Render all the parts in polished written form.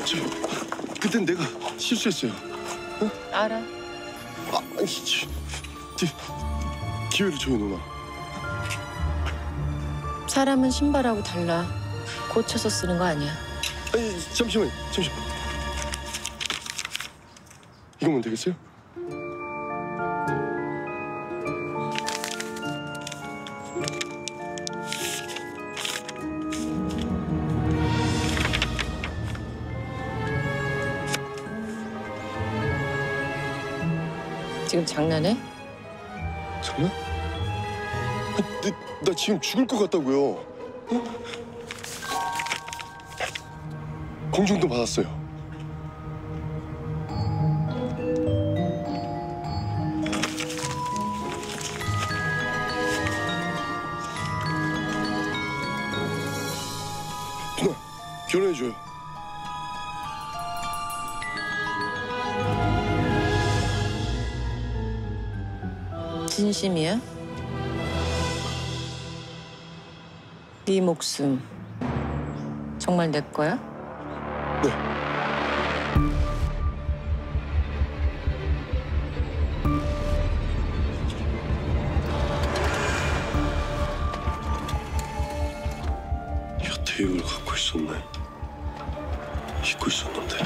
그땐 내가 실수했어요. 어? 알아. 아니, 기회를 줘요, 누나. 사람은 신발하고 달라. 고쳐서 쓰는 거 아니야. 아니, 잠시만. 이거면 되겠어요? 지금 장난해? 장난? 나 지금 죽을 것 같다고요. 어? 공중도 받았어요. 누나, 결혼해줘요. 진심이야? 네 목숨 정말 내 거야? 네. 여태 이걸 갖고 있었네. 잊고 있었는데.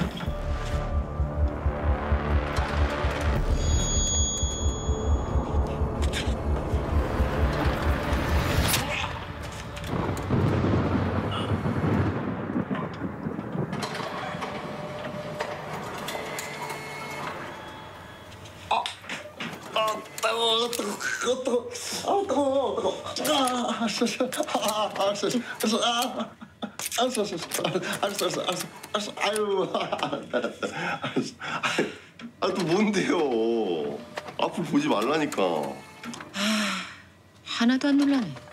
알았어. 아유, 또 뭔데요? 앞을 보지 말라니까. 하나도 안 놀라네.